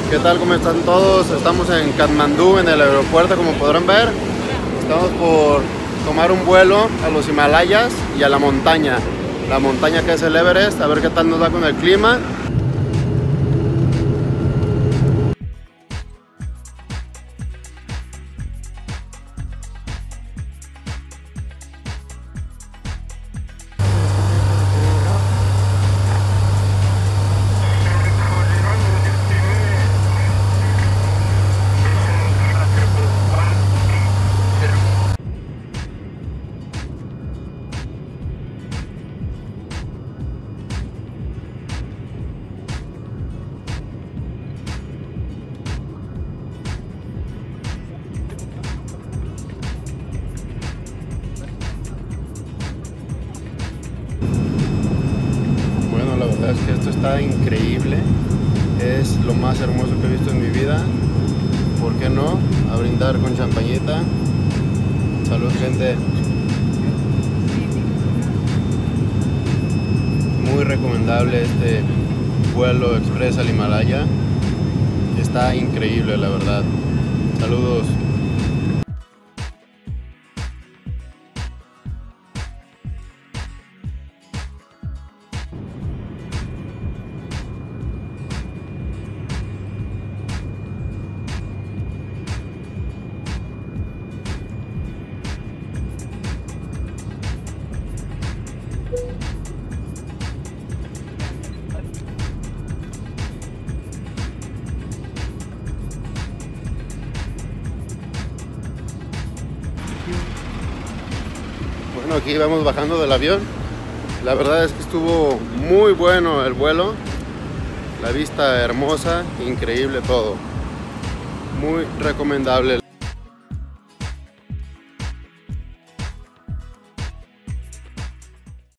¿Qué tal? ¿Cómo están todos? Estamos en Katmandú, en el aeropuerto, como podrán ver. Estamos por tomar un vuelo a los Himalayas y a la montaña que es el Everest, a ver qué tal nos va con el clima. Bueno, la verdad es que esto está increíble, es lo más hermoso que he visto en mi vida. ¿Por qué no? A brindar con champañita. Salud, gente. Muy recomendable este vuelo express al Himalaya. Está increíble, la verdad. Saludos. Bueno, aquí vamos bajando del avión. La verdad es que estuvo muy bueno el vuelo. La vista hermosa, increíble todo. Muy recomendable.